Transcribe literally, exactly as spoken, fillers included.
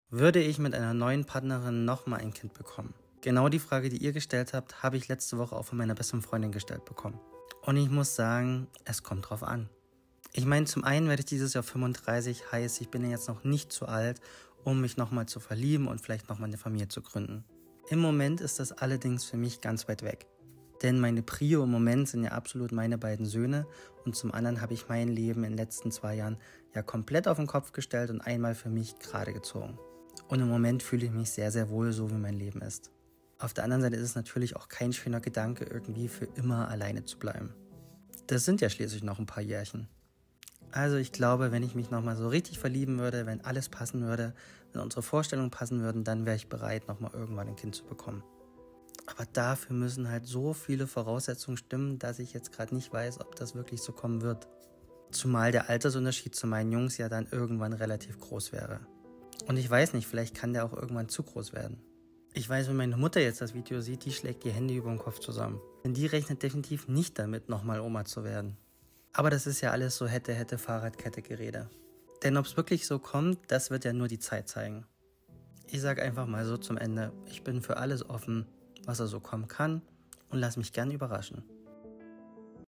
Würde ich mit einer neuen Partnerin nochmal ein Kind bekommen? Genau die Frage, die ihr gestellt habt, habe ich letzte Woche auch von meiner besten Freundin gestellt bekommen. Und ich muss sagen, es kommt drauf an. Ich meine, zum einen werde ich dieses Jahr fünfunddreißig, heißt, ich bin ja jetzt noch nicht zu alt, um mich nochmal zu verlieben und vielleicht nochmal eine Familie zu gründen. Im Moment ist das allerdings für mich ganz weit weg. Denn meine Prio im Moment sind ja absolut meine beiden Söhne und zum anderen habe ich mein Leben in den letzten zwei Jahren ja komplett auf den Kopf gestellt und einmal für mich gerade gezogen. Und im Moment fühle ich mich sehr, sehr wohl, so wie mein Leben ist. Auf der anderen Seite ist es natürlich auch kein schöner Gedanke, irgendwie für immer alleine zu bleiben. Das sind ja schließlich noch ein paar Jährchen. Also ich glaube, wenn ich mich nochmal so richtig verlieben würde, wenn alles passen würde, wenn unsere Vorstellungen passen würden, dann wäre ich bereit, nochmal irgendwann ein Kind zu bekommen. Aber dafür müssen halt so viele Voraussetzungen stimmen, dass ich jetzt gerade nicht weiß, ob das wirklich so kommen wird. Zumal der Altersunterschied zu meinen Jungs ja dann irgendwann relativ groß wäre. Und ich weiß nicht, vielleicht kann der auch irgendwann zu groß werden. Ich weiß, wenn meine Mutter jetzt das Video sieht, die schlägt die Hände über den Kopf zusammen. Denn die rechnet definitiv nicht damit, nochmal Oma zu werden. Aber das ist ja alles so hätte, hätte, Fahrradkette, Gerede. Denn ob es wirklich so kommt, das wird ja nur die Zeit zeigen. Ich sage einfach mal so zum Ende, ich bin für alles offen, was er so kommen kann und lass mich gern überraschen.